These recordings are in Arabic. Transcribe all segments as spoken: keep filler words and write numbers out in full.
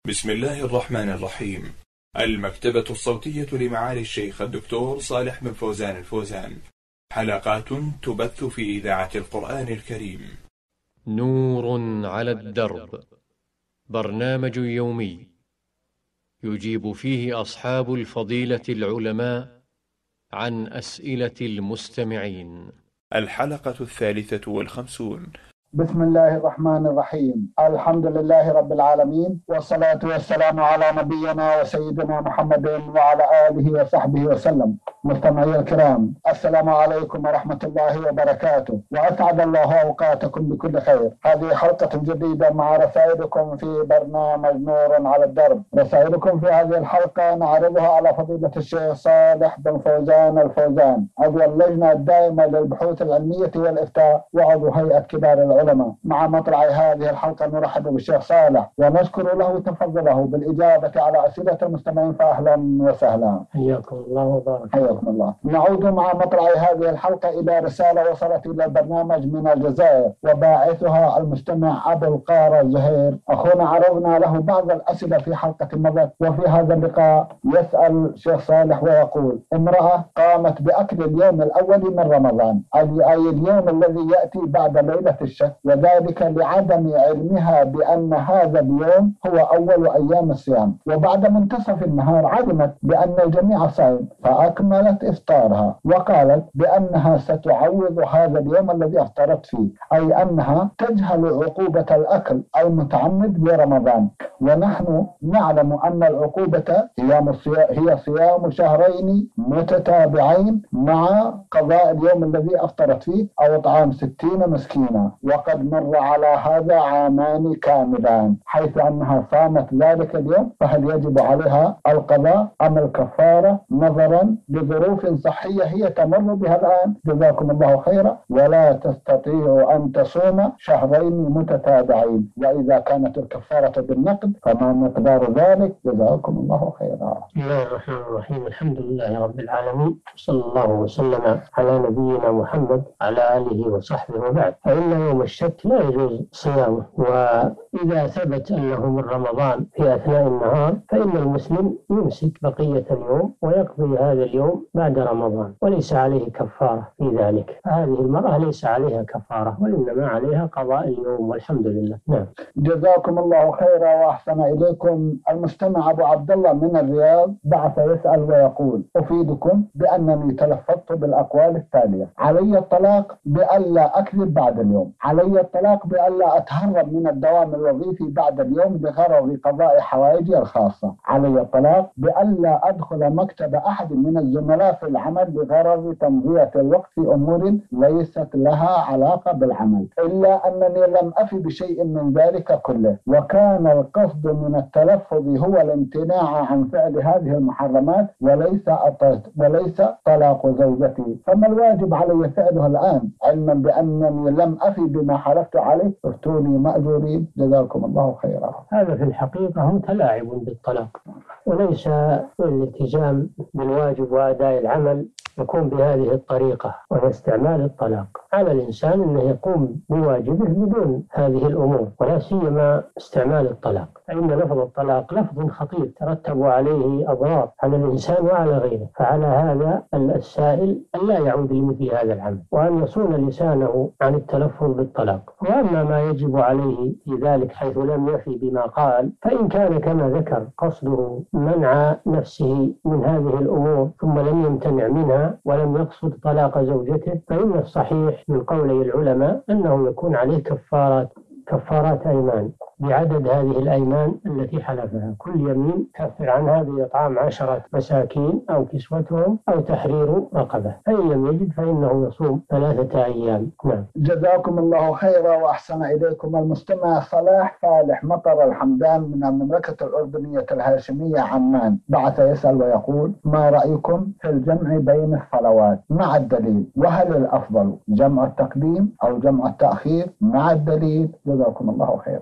بسم الله الرحمن الرحيم. المكتبة الصوتية لمعالي الشيخ الدكتور صالح بن فوزان الفوزان، حلقات تبث في إذاعة القرآن الكريم. نور على الدرب، برنامج يومي يجيب فيه أصحاب الفضيلة العلماء عن أسئلة المستمعين. الحلقة الثالثة والخمسون. بسم الله الرحمن الرحيم. الحمد لله رب العالمين، والصلاة والسلام على نبينا وسيدنا محمد وعلى آله وصحبه وسلم. مستمعي الكرام، السلام عليكم ورحمة الله وبركاته، وأسعد الله أوقاتكم بكل خير. هذه حلقة جديدة مع رسائلكم في برنامج نور على الدرب. رسائلكم في هذه الحلقة نعرضها على فضيلة الشيخ صالح بن فوزان الفوزان، عضو اللجنة الدائمة للبحوث العلمية والإفتاء وعضو هيئة كبار العلماء. مع مطلع هذه الحلقة نرحب بالشيخ صالح ونشكر له تفضله بالإجابة على أسئلة المستمعين، فأهلا وسهلا. حياكم الله وبارك. حياكم الله. نعود مع مطلع هذه الحلقة إلى رسالة وصلت إلى البرنامج من الجزائر، وباعثها المستمع أبو القارة زهير. أخونا عرضنا له بعض الأسئلة في حلقة مضت، وفي هذا اللقاء يسأل الشيخ صالح ويقول: امرأة قامت بأكل اليوم الأول من رمضان، أي اليوم الذي يأتي بعد ليلة الشك، وذلك لعدم علمها بأن هذا اليوم هو أول أيام الصيام، وبعد منتصف النهار علمت بأن الجميع صائم فأكملت إفطارها، وقالت بأنها ستعوض هذا اليوم الذي أفطرت فيه، أي أنها تجهل عقوبة الأكل المتعمد برمضان، ونحن نعلم أن العقوبة هي صيام شهرين متتابعين مع قضاء اليوم الذي أفطرت فيه أو إطعام ستين مسكينا، وقد مر على هذا عامان كاملان، حيث أنها صامت ذلك اليوم، فهل يجب عليها القضاء أم الكفارة نظرا لظروف صحية هي تمر بها الآن؟ جزاكم الله خيرا. ولا تستطيع أن تصوم شهرين متتابعين، وإذا كانت الكفارة بالنقد فما مقدار ذلك؟ جزاكم الله خيرا. بسم الله الرحمن الرحيم. الحمد لله رب العالمين، صلى الله وسلم على نبينا محمد على آله وصحبه وبعد. فإن يوم الشك لا يجوز صيامه، وإذا ثبت أنه من رمضان في أثناء النهار فإن المسلم يمسك بقية اليوم ويقضي هذا اليوم بعد رمضان، وليس عليه كفارة في ذلك. هذه المرأة ليس عليها كفارة، وإنما عليها قضاء اليوم، والحمد لله. نعم. جزاكم الله خيرا وأحسن إليكم. المستمع أبو عبد الله من الرياض بعث يسأل ويقول: أفيدكم بأنني تلفظت بالأقوال التالية: علي الطلاق بألا أكذب بعد اليوم، علي الطلاق بألا أتهرب من الدوام الوظيفي بعد اليوم بغرض قضاء حوائجي الخاصة، علي الطلاق بألا أدخل مكتب أحد من الزملاء في العمل بغرض تمضية الوقت في أمور ليست لها علاقة بالعمل، إلا أنني لم أفي بشيء من ذلك كله، وكان القصد من التلفظ هو الامتناع عن فعل هذه المحرمات وليس وليس طلاق زوجتي، فما الواجب علي فعله الآن علما بأنني لم أفي بما حلفت عليه؟ افتوني مأجورين، جزاكم الله خيرا. هذا في الحقيقة هم تلاعب بالطلاق، وليس الالتزام بالواجب وأداء العمل يكون بهذه الطريقة واستعمال الطلاق. على الإنسان أنه يقوم بواجبه بدون هذه الأمور، ولا سيما استعمال الطلاق، فإن لفظ الطلاق لفظ خطير ترتب عليه أضرار على الإنسان وعلى غيره، فعلى هذا السائل أن لا يعود لمثل هذا العمل، وأن يصون لسانه عن التلفظ بالطلاق. وأما ما يجب عليه في ذلك حيث لم يفي بما قال، فإن كان كما ذكر قصده منع نفسه من هذه الأمور ثم لم يمتنع منها ولم يقصد طلاق زوجته، فإن الصحيح من قولي العلماء أنه يكون عليه كفارات كفارات أيمان بعدد هذه الأيمان التي حلفها. كل يمين كفر عنها بإطعام عشرة مساكين أو كسوتهم أو تحرير رقبة، فإن لم يجد فإنه يصوم ثلاثة أيام. نعم. جزاكم الله خيرا وأحسن إليكم. المستمع صلاح فالح مطر الحمدان من المملكة الأردنية الهاشمية عمان بعث يسأل ويقول: ما رأيكم في الجمع بين الصلوات مع الدليل؟ وهل الأفضل جمع التقديم أو جمع التأخير مع الدليل؟ جزاكم الله خيرا.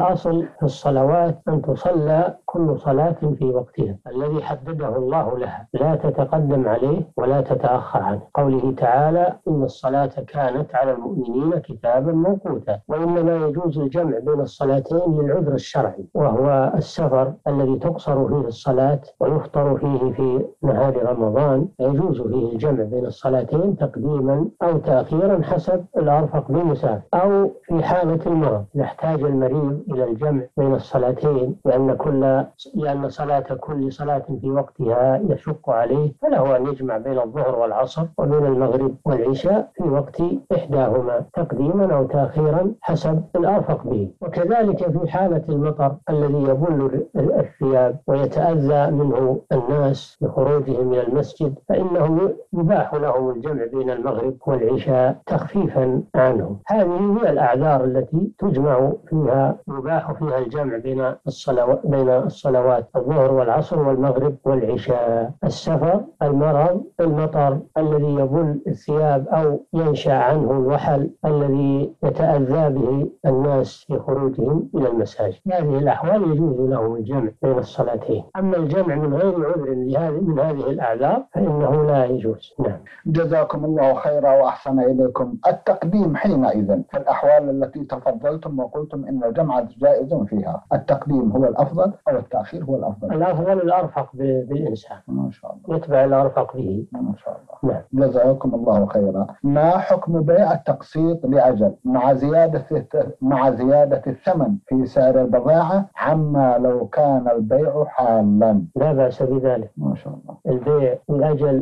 والأصل في الصلوات أن تصلى كل صلاة في وقتها الذي حدده الله لها، لا تتقدم عليه ولا تتأخر عنه. قوله تعالى: إن الصلاة كانت على المؤمنين كتابا موقوتا. وإنما يجوز الجمع بين الصلاتين للعذر الشرعي، وهو السفر الذي تقصر فيه الصلاة ويفطر فيه في نهار رمضان، يجوز فيه الجمع بين الصلاتين تقديما أو تأخيرا حسب الأرفق بالمسافر. أو في حالة المرض يحتاج المريض إلى الجمع بين الصلاتين لأن كل لأن صلاة كل صلاة في وقتها يشق عليه، فله أن يجمع بين الظهر والعصر وبين المغرب والعشاء في وقت إحداهما تقديما أو تأخيرا حسب الأرفق به. وكذلك في حالة المطر الذي يبل الثياب ويتأذى منه الناس بخروجهم من المسجد، فإنه يباح لهم الجمع بين المغرب والعشاء تخفيفا عنهم. هذه هي الأعذار التي تجمع فيها يباح فيها الجمع بين الصلوات بين الصلوات الظهر والعصر والمغرب والعشاء: السفر، المرض، المطر الذي يبل الثياب أو ينشأ عنه الوحل الذي يتأذى به الناس في خروجهم إلى المساجد. هذه الأحوال يجوز لهم الجمع بين الصلاتين. أما الجمع من غير عذر من هذه الأعذار فإنه لا يجوز. نعم. جزاكم الله خيرا وأحسن إليكم. التقديم حينئذ في الأحوال التي تفضلتم وقلتم إن الجمع جائز فيها، التقديم هو الأفضل أو التأخير هو الأفضل؟ الأفضل الأرفق بالإنسان، ما شاء الله، يتبع الأرفق به. ما شاء الله. نعم. جزاكم الله خيرا. ما حكم بيع التقسيط لأجل مع زيادة مع زيادة الثمن في سعر البضاعة عما لو كان البيع حالا؟ لا بأس بذلك. ما شاء الله. البيع لأجل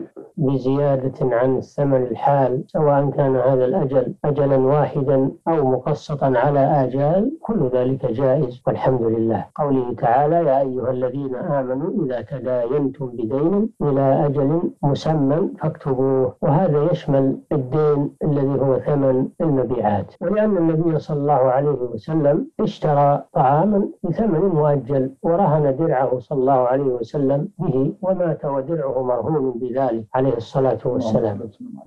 بزيادة عن الثمن الحال، سواء كان هذا الأجل أجلا واحدا أو مقسطا على آجال، كل ذلك جائز والحمد لله. قوله تعالى: يا أيها الذين آمنوا إذا تداينتم بدين إلى أجل مسمى فاكتبوه. وهذا يشمل الدين الذي هو ثمن المبيعات. ولأن النبي صلى الله عليه وسلم اشترى طعاما بثمن مؤجل ورهن درعه صلى الله عليه وسلم به ومات ودرعه مرهون بذلك عليه الصلاة والسلام.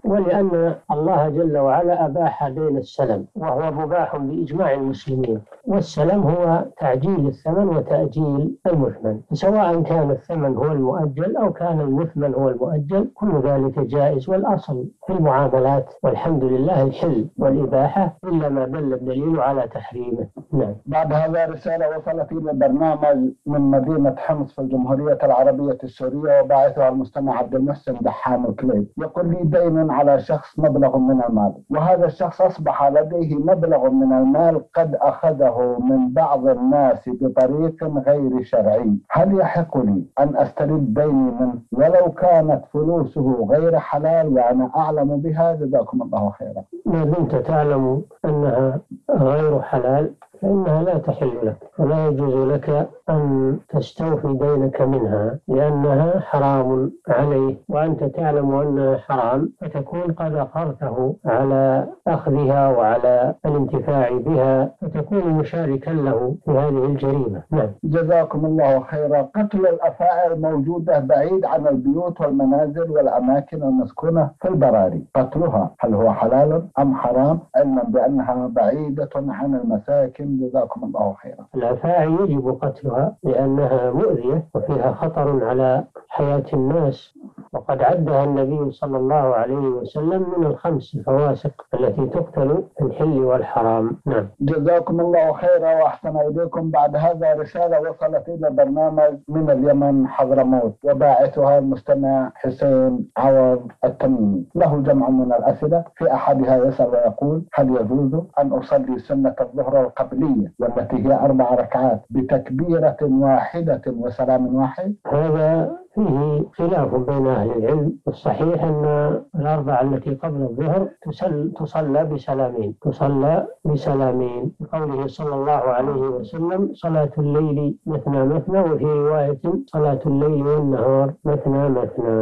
ولأن الله جل وعلا أباح دين السلم وهو مباح بإجماع المسلمين، والسلم هو تعجيل الثمن وتأجيل المثمن، سواء كان الثمن هو المؤجل أو كان المثمن هو المؤجل، كل ذلك جائز. والأصل في المعاملات والحمد لله الحل والإباحة إلا ما دل الدليل على تحريمه. نعم. بعد هذا رسالة وصلت إلى البرنامج من مدينة حمص في الجمهورية العربية السورية، وباعثها المستمع عبد المحسن دحام الكليب. يقول: لي دين على شخص مبلغ من المال، وهذا الشخص أصبح لديه مبلغ من المال قد أخذه من بعض الناس بطريق غير شرعي، هل يحق لي أن أسترد ديني منه ولو كانت فلوسه غير حلال وأنا أعلم بها؟ جزاكم الله خيرا. ما دمت تعلم أنها غير حلال فإنها لا تحل لك، ولا يجوز لك أن تستوفي دينك منها لأنها حرام عليه، وأنت تعلم أنها حرام فتكون قد أقرته على أخذها وعلى الانتفاع بها، فتكون مشاركا له في هذه الجريمة. نعم. جزاكم الله خيرا. قتل الأفاعي الموجودة بعيد عن البيوت والمنازل والأماكن المسكونة في البراري، قتلها هل هو حلال أم حرام، علما بأنها بعيدة عن المساكن؟ جزاكم الله خيرا. الأفاعي يجب قتلها لأنها مؤذية وفيها خطر على حياة الناس، وقد عدها النبي صلى الله عليه وسلم من الخمس الفواسق التي تقتل في الحل والحرام. نعم. جزاكم الله خيرا وأحسن إليكم. بعد هذا رسالة وصلت إلى برنامج من اليمن حضرموت، وباعثها المستمع حسين عوض التميمي. له جمع من الأسئلة، في أحدها يسأل ويقول: هل يجوز أن أصلي سنة الظهر القبلية والتي هي أربع ركعات بتكبيرة واحدة وسلام واحد؟ هذا فيه خلاف بين أهل العلم. الصحيح أن الأربعة التي قبل الظهر تصلى بسلامين تصلى بسلامين بقوله صلى الله عليه وسلم: صلاة الليل مثنى مثنى، وفي رواية: صلاة الليل والنهار مثنى مثنى.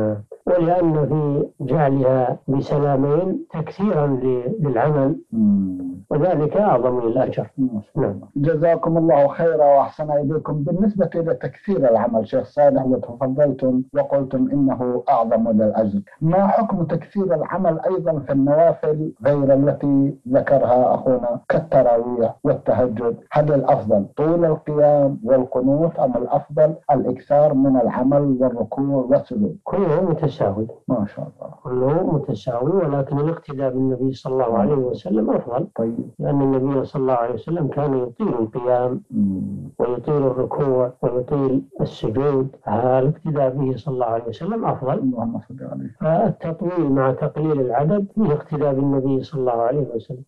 ولأن في جعلها بسلامين تكثيرا للعمل وذلك أعظم للأجر. نعم. جزاكم الله خيرا وأحسن إليكم. بالنسبة إلى تكثير العمل شيخ صالح، وتفضلتم وقلتم إنه أعظم للأجر، ما حكم تكثير العمل أيضا في النوافل غير التي ذكرها أخونا كالتراويح والتهجد؟ هل الأفضل طول القيام والقنوت أم الأفضل الإكثار من العمل والركوع والسجود؟ كله متساوي ما شاء الله، كله متساوي، ولكن الاقتداء بالنبي صلى الله عليه وسلم أفضل. طيب. لأن النبي صلى الله عليه وسلم كان يطيل القيام ويطيل الركوع ويطيل السجود، الاقتداء به صلى الله عليه وسلم أفضل. اللهم صل عليه. فالتطويل مع تقليل العدد فيه اقتداء بالنبي صلى الله عليه وسلم.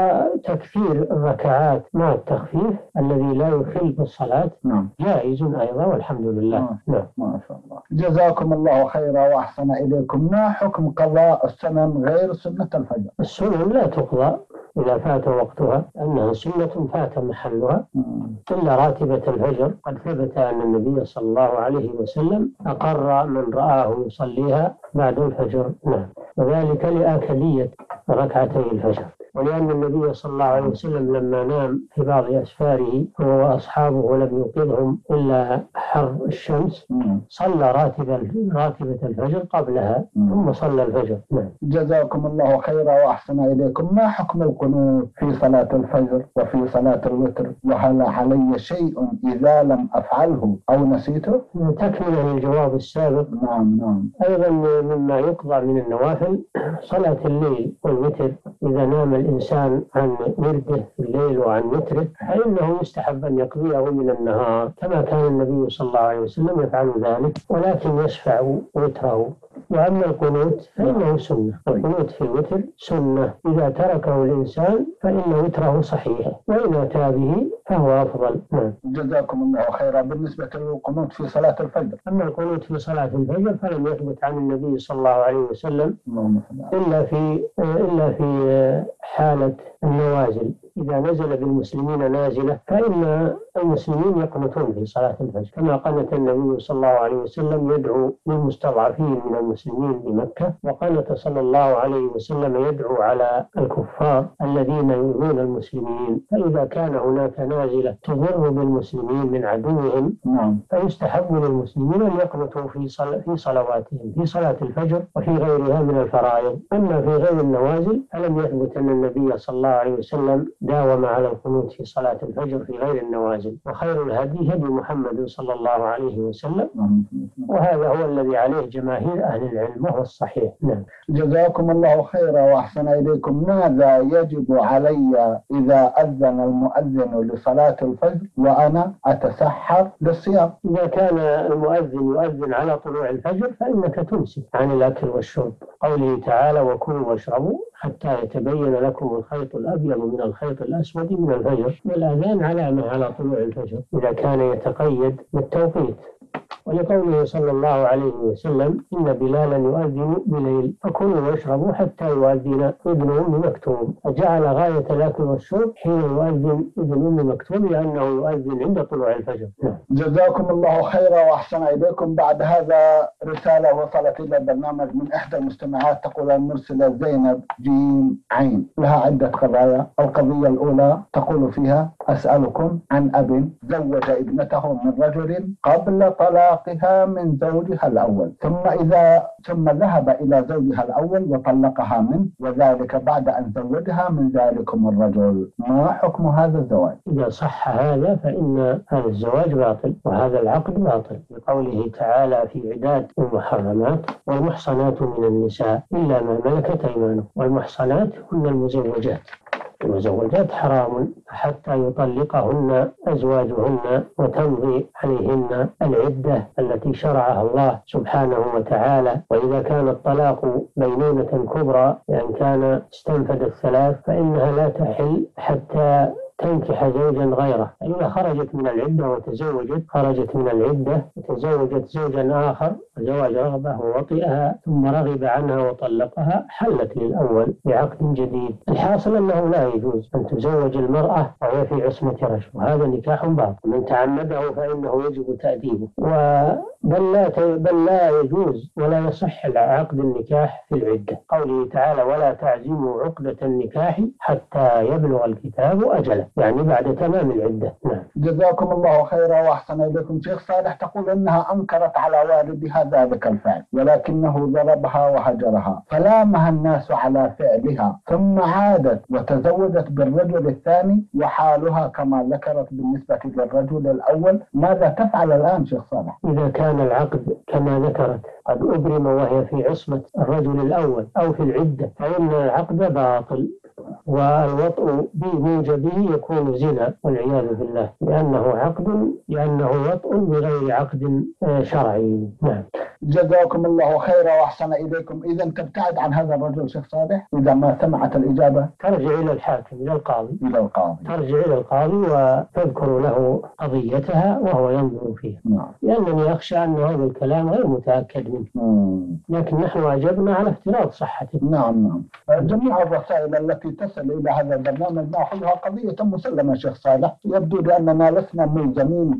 وتكثير الركعات مع التخفيف الذي لا يخل بالصلاة نعم جائز أيضا والحمد لله. نعم. نعم. ما شاء الله. جزاكم الله خيرا وأحسن إليكم. ما حكم قضاء السنن غير سنة الفجر؟ السنن لا تقضى إذا فات وقتها، أنها سنة فات محلها، إلا راتبة الفجر. قد ثبت أن النبي صلى الله عليه وسلم أقر من رآه يصليها بعد الفجر. نعم. وذلك لآكدية ركعتي الفجر، ولأن النبي صلى الله عليه وسلم لما نام في بعض أسفاره هو وأصحابه ولم يوقظهم إلا حر الشمس صلى راتبة راتبة الفجر قبلها ثم صلى الفجر. نعم. جزاكم الله خيرا وأحسن إليكم. ما حكم القنوت في صلاة الفجر وفي صلاة الوتر؟ وهل علي شيء إذا لم أفعله أو نسيته؟ تكمل الجواب السابق. نعم نعم. أيضا مما يقضى من النوافل صلاة الليل والوتر. إذا نام الإنسان عن ورده في الليل وعن وتره فإنه يستحب أن يقضيه من النهار كما كان النبي صلى الله عليه وسلم يفعل ذلك، ولكن يشفع وتره. وأما القنوت فإنه سنة، القنوت في الوتر سنة، إذا تركه الإنسان فإن وتره صحيح، وإن أتى به فهو أفضل. نعم. جزاكم الله خيرا. بالنسبة للقنوت في صلاة الفجر؟ أما القنوت في صلاة الفجر فلم يثبت عن النبي صلى الله عليه وسلم إلا في إلا في حالة النوازل. إذا نزل بالمسلمين نازلة فإن المسلمين يقنطون في صلاة الفجر، كما قنت النبي صلى الله عليه وسلم يدعو للمستضعفين من المسلمين بمكة، وقنت صلى الله عليه وسلم يدعو على الكفار الذين يؤذون المسلمين. فإذا كان هناك نازلة تضر بالمسلمين من عدوهم فيستحب للمسلمين أن يقنطوا في صل... في صلواتهم في صلاة الفجر وفي غيرها من الفرائض. أما في غير النوازل فلم يثبت أن النبي صلى الله عليه وسلم داوم على القنوت في صلاة الفجر في غير النوازل. وخير الهدي هدي محمد صلى الله عليه وسلم، وهذا هو الذي عليه جماهير أهل العلم وهو الصحيح. نعم. جزاكم الله خيرا وأحسن إليكم. ماذا يجب علي إذا أذن المؤذن لصلاة الفجر وأنا أتسحر للصيام؟ إذا كان المؤذن يؤذن على طلوع الفجر فإنك تمسك عن الأكل والشرب، قوله تعالى وكلوا واشربوا حتى يتبين لكم الخيط الأبيض من الخيط الأسود من الفجر. والأذان علامة على طلوع الفجر إذا كان يتقيد بالتوقيت، ولقوله صلى الله عليه وسلم إن بلالا يؤذن بليل فكلوا واشربوا حتى يؤذن ابن أم مكتوم، فجعل غاية الأكل والشرب حين يؤذن ابن أم مكتوم لأنه يؤذن عند طلوع الفجر. جزاكم الله خيرا وأحسن إليكم. بعد هذا رسالة وصلت إلى البرنامج من إحدى المستمعات تقول المرسلة زينب جيم عين، لها عدة قضايا. القضية الأولى تقول فيها أسألكم عن أب زوج ابنته من رجل قبل طلاقها من زوجها الأول، ثم إذا ثم ذهب إلى زوجها الأول وطلقها منه، وذلك بعد أن زوجها من ذلكم الرجل. ما حكم هذا الزواج؟ إذا صح هذا فإن هذا الزواج باطل وهذا العقد باطل، لقوله تعالى في عداد المحرمات والمحصنات من النساء إلا ما ملكت أيمانكم، والمحصنات هن المزوجات. المزوجات حرام حتى يطلقهن أزواجهن وتمضي عليهن العدة التي شرعها الله سبحانه وتعالى. وإذا كان الطلاق بينونة كبرى لأن كان استنفد الثلاث فإنها لا تحل حتى تنكح زوجا غيره. إذا خرجت من العدة وتزوجت خرجت من العدة وتزوجت زوجا آخر زواج رغبة ووطئها ثم رغب عنها وطلقها حلت للأول بعقد جديد. الحاصل أنه لا يجوز أن تزوج المرأة وهي في عصمة رجل، وهذا نكاح باطل، من تعمده فإنه يجب تأديبه. و بل لا بل لا يجوز ولا يصح عقد النكاح في العدة. قوله تعالى ولا تعزموا عقدة النكاح حتى يبلغ الكتاب أجله، يعني بعد تمام العدة. نعم. جزاكم الله خيرا وأحسن إليكم. شيخ صالح تقول إنها أنكرت على والدها ذلك الفعل ولكنه ضربها وهجرها، فلامها الناس على فعلها ثم عادت وتزوجت بالرجل الثاني وحالها كما ذكرت بالنسبة للرجل الأول، ماذا تفعل الآن شيخ صالح؟ إذا كان العقد كما ذكرت قد أبرم وهي في عصمة الرجل الأول أو في العدة فإن العقد باطل، والوطء بموجبه يكون زنا والعياذ بالله، لأنه عقد لأنه وطء بغير عقد شرعي. نعم. جزاكم الله خيرا وأحسن إليكم. إذا تبتعد عن هذا الرجل شيخ صالح إذا ما سمعت الإجابة؟ ترجع إلى الحاكم إلى القاضي إلى القاضي ترجع إلى القاضي وتذكر له قضيتها وهو ينظر فيها. نعم. لأنني أخشى أن هذا الكلام غير متأكد منه. مم. لكن نحن أجبنا على افتراض صحته. نعم نعم. جميع الرسائل التي تصل إلى هذا البرنامج نأخذها قضية مسلمة شيخ صالح، يبدو لأننا لسنا ملزمين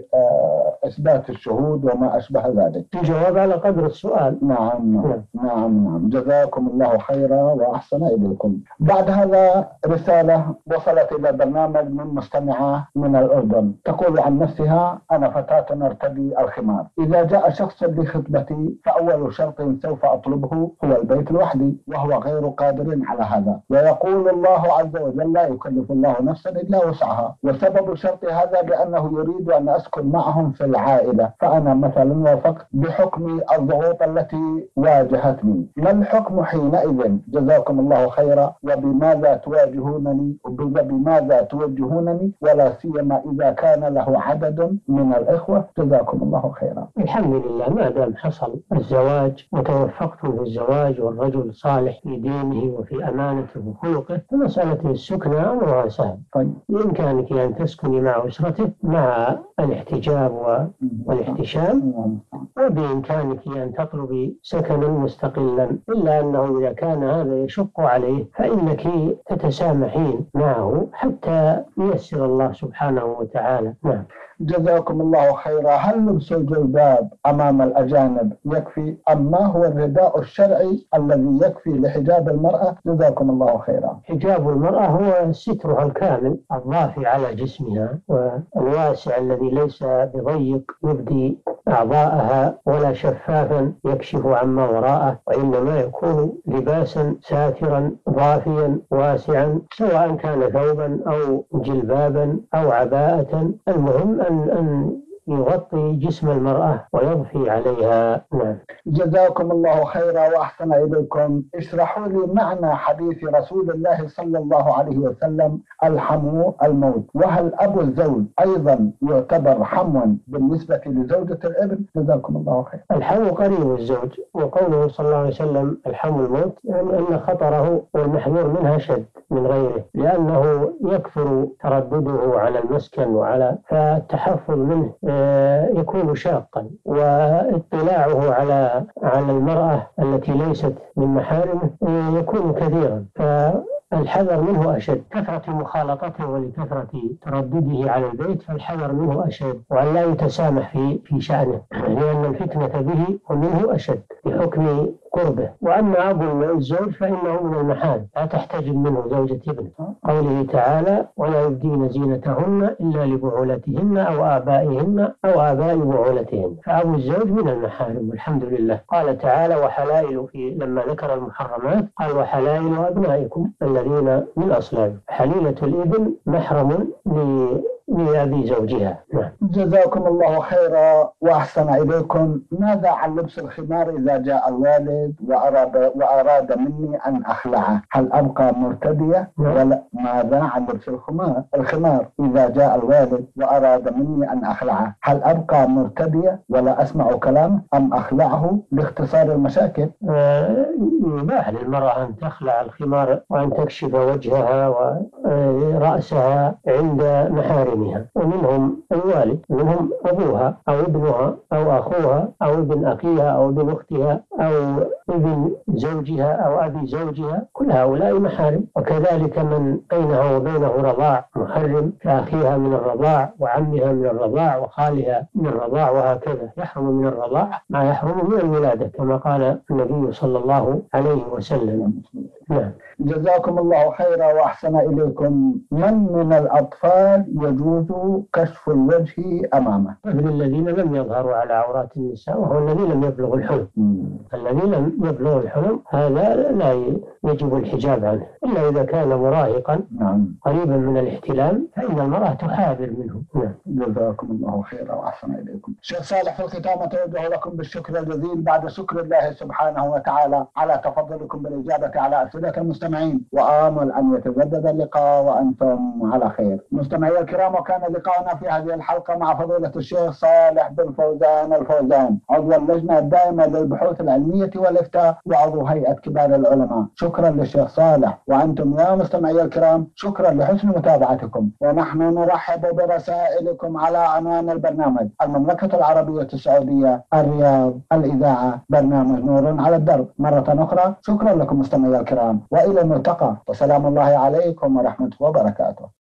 بإثبات الشهود وما أشبه ذلك. الجواب على قدر السؤال. نعم نعم نعم نعم. جزاكم الله خيرا وأحسن إليكم. بعد هذا رسالة وصلت إلى البرنامج من مستمعة من الأردن تقول عن نفسها أنا فتاة أرتدي الخمار، إذا جاء شخص لخطبتي فأول شرط سوف أطلبه هو البيت لوحدي وهو غير قادر على هذا، ويقول الله عز وجل لا يكلف الله نفسا إلا وسعها، وسبب شرط هذا لأنه يريد أن أسكن معهم في العائلة، فأنا مثلا وافقت بحكم الضغوط التي واجهتني، ما الحكم حينئذ؟ جزاكم الله خيرا. وبماذا تواجهونني وبماذا توجهونني ولا سيما إذا كان له عدد من الإخوة؟ جزاكم الله خيرا. الحمد لله ما دام حصل الزواج وتوفقتم في الزواج والرجل صالح في دينه وفي أمانته وخلقه فمسألة السكنى أمرها سهل. طيب بإمكانك أن تسكني مع أسرته مع الاحتجاب والاحتشام، وبإمكانك أن تطلبي سكنا مستقلا، إلا أنه إذا كان هذا يشق عليه فإنك تتسامحين معه حتى ييسر الله سبحانه وتعالى. نعم. جزاكم الله خيرا. هل لبس الجلباب أمام الأجانب يكفي أم ما هو الرداء الشرعي الذي يكفي لحجاب المرأة؟ جزاكم الله خيرا. حجاب المرأة هو سترها الكامل الضافي على جسمها والواسع الذي ليس بضيق يبدي أعضاءها ولا شفافا يكشف عما وراءه، وإنما يكون لباسا ساترا ضافيا واسعا سواء كان ثوبا أو جلبابا أو عباءة، المهم أن أن يغطي جسم المرأة ويضفي عليها. نعم. جزاكم الله خيرا وأحسن إليكم. اشرحوا لي معنى حديث رسول الله صلى الله عليه وسلم الحمو الموت، وهل أبو الزوج أيضا يعتبر حموا بالنسبة لزوجة الابن؟ جزاكم الله خيرا. الحمو قريب الزوج، وقوله صلى الله عليه وسلم الحمو الموت يعني أن خطره والمحذور منها شد من غيره، لأنه يكثر تردده على المسكن وعلى فالتحفظ منه يكون شاقا، واطلاعه على على المرأة التي ليست من محارمه يكون كثيرا، فالحذر منه أشد. كثرة مخالطته ولكثرة تردده على البيت فالحذر منه أشد، وأن لا يتسامح في في شأنه لأن الفتنة به ومنه أشد بحكم قربه. وأما أبو الزوج فإنه من المحارم لا تحتجب منه زوجة ابنه، قوله تعالى ولا يبدين زينتهن إلا لبعولتهن أو آبائهن أو آباء بعولتهن، فأبو الزوج من المحارم والحمد لله. قال تعالى وحلائل في لما ذكر المحرمات قال وحلائل أبنائكم الذين من أصلابكم، حليلة الابن محرم لأبي زوجها. نعم. جزاكم الله خيرا وأحسن إليكم. ماذا عن لبس الخمار إذا جاء الوالد وأراد, وأراد مني أن أخلعه؟ هل أبقى مرتدية؟ ولا ماذا عن لبس الخمار الخمار إذا جاء الوالد وأراد مني أن أخلعه؟ هل أبقى مرتدية ولا أسمع كلامه أم أخلعه لاختصار المشاكل؟ يباح للمرأة أن تخلع الخمار وأن تكشف وجهها ورأسها عند محارمها، ومنهم الوالد، منهم أبوها أو ابنها أو أخوها أو ابن أخيها أو ابن أختها أو ابن زوجها أو أبي زوجها، كل هؤلاء محارم. وكذلك من بينها وبينه رضاع محرم، كأخيها من الرضاع وعمها من الرضاع وخالها من الرضاع، وهكذا يحرم من الرضاع ما يحرم من الولادة كما قال النبي صلى الله عليه وسلم. نعم. جزاكم الله خيرا وأحسن إليكم. من من الأطفال يجوز كشف الوجه أمامه؟ مثل الذين لم يظهروا على عورات النساء، وهو الذي لم يبلغ الحلم. الذي لم يبلغ الحلم هذا لا يجب الحجاب عنه إلا إذا كان مراهقا نعم. قريبا من الاحتلام، فإن المرأة تحاذر منه. نعم. جزاكم الله خيرا وأحسن إليكم. شيخ صالح، في الختام أتوجه لكم بالشكر الجزيل بعد شكر الله سبحانه وتعالى على تفضلكم بالإجابة على أسئلة المستمعين، وآمل أن يتجدد اللقاء وأنتم على خير. مستمعي الكرام، وكان لقاءنا في هذه الحلقة مع فضيلة الشيخ صالح بن فوزان الفوزان، عضو اللجنة الدائمة للبحوث العلمية والإفتاء وعضو هيئة كبار العلماء. شكرا للشيخ صالح. وأنتم يا مستمعي الكرام شكرا لحسن متابعتكم، ونحن نرحب برسائلكم على عنوان البرنامج: المملكة العربية السعودية، الرياض، الإذاعة، برنامج نور على الدرب. مرة أخرى شكرا لكم مستمعي الكرام، وإلى الملتقى، وسلام الله عليكم ورحمة وبركاته.